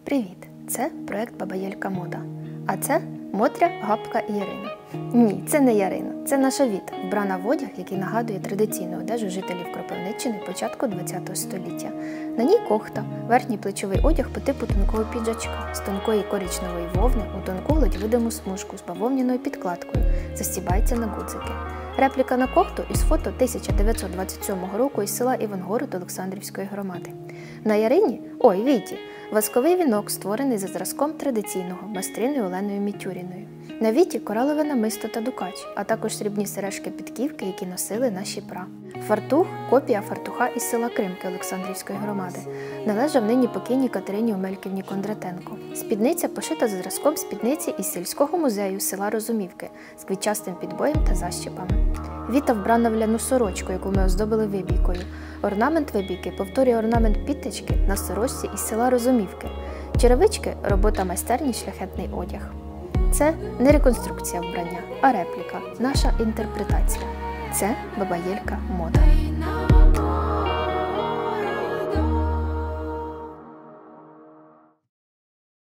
Привіт! Це проект Баба Єлька Мода. А це Мотря, Гапка і Ярина. Ні, це не Ярина, це наша Віта, вбрана в одяг, який нагадує традиційну одежу жителів Кропивниччини початку ХХ століття. На ній кохта, верхній плечовий одяг по типу тонкого піджачка, з тонкої коричневої вовни у тонку ледь видиму смужку з бавовняною підкладкою, застібається на гудзики. Репліка на кохту із фото 1927 року із села Івангород Олександрівської громади. На Ярині, Віті, восковий вінок, створений за зразком традиційного майстриною Оленою Мітюріною. На Віті коралове намисто та дукач, а також срібні сережки-підківки, які носили наші пра. Фартух – копія фартуха із села Кримки Олександрівської громади. Належав нині покійній Катерині Омельківні Кондратенко. Спідниця пошита за зразком спідниці із сільського музею села Розумівки з квітчастим підбоєм та защіпами. Віта вбрана в ляну сорочку, яку ми оздобили вибійкою. Орнамент вибійки повторює орнамент підтички на сорочці із села Розумівки. Черевички – робота майстерні шляхетний одяг. Це не реконструкція вбрання, а репліка, наша інтерпретація. Це Баба Єлька Мода.